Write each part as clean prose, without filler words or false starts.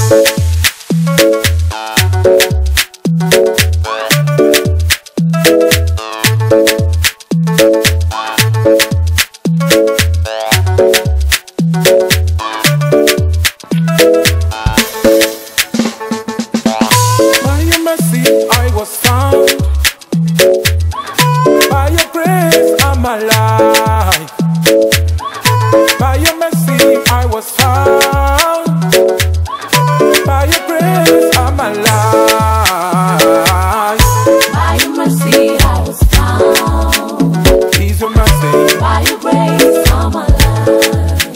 Alive. By your mercy I was found. By your grace I'm alive. By your mercy I was found. Please your mercy. By your grace I'm alive.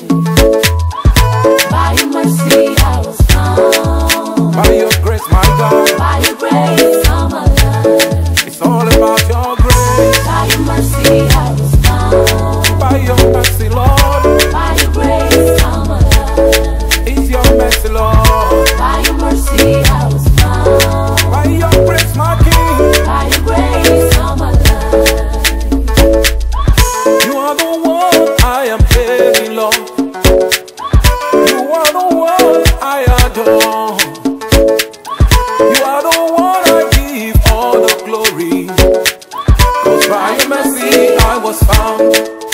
By your mercy I was found. By your grace, my God. By your grace I'm alive. It's all about your grace. By your mercy I was found. By your mercy, Lord. By your grace I'm alive. It's your mercy, Lord. By your mercy I was found. By your grace, my King. By your grace I'm alive. You are the one I am hating, Lord. You are the one I adore. You are the one I give all the glory. 'Cause by your mercy I was found.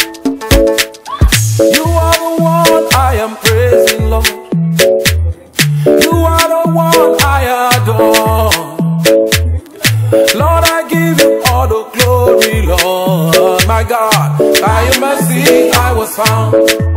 You are the one I am praising, Lord. You are the one I adore. Lord, I give you all the glory, Lord, my God. By your mercy I was found.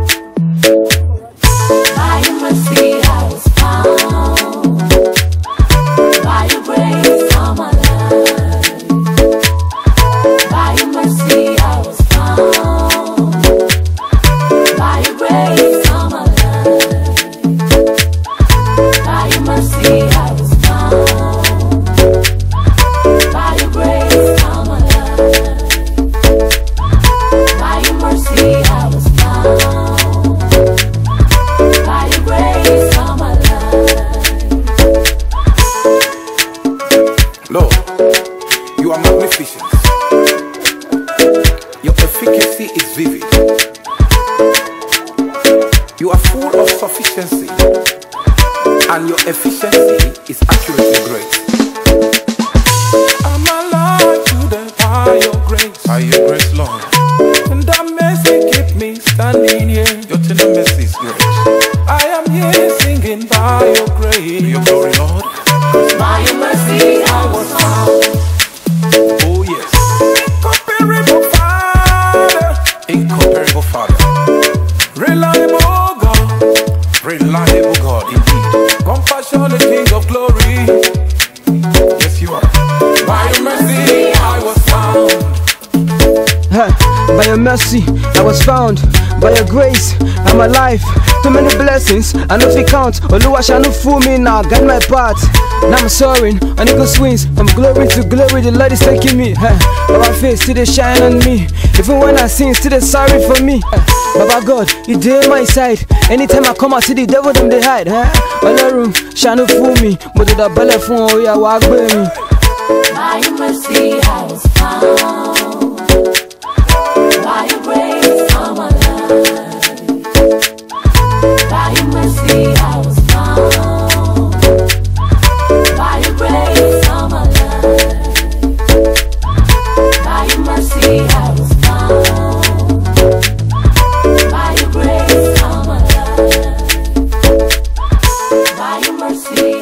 By your mercy I was found. By your grace I'm alive. By your mercy I was found. By your grace I'm alive. By your mercy I was found. By your grace I'm alive. By your mercy I was found. By your grace I'm alive. Lord, you are magnificent. Your efficacy is vivid. You are full of sufficiency, and your efficiency is accurately great. I'm alive today by your grace. By your grace, Lord. And that mercy keep me standing here. Your tender mercy is great. I am here singing by your grace. Your glory, Lord. By your mercy I was found. Oh yes. Incomparable Father. Incomparable Father. Reliable God. Reliable God indeed. Compassionate King of glory. Yes you are. By your mercy I was found. By your mercy, I was found. By your grace, I'm alive. Too many blessings, I know if you count. Oluwa shall not fool me now, guide my path. Now I'm soaring on eagle swings. From glory to glory, the Lord is taking me. But my face still they shine on me. Even when I sin, still they sorry for me. Baba God, you dey my side. Anytime I come out, see the devil them they hide. Olarum shall not fool me. But the belly phone, oh yeah, walk with me. By your mercy I was found. By your grace I'm alive. By your mercy I was found. By your grace I'm alive. By your mercy I was found. By your grace I'm alive. By your mercy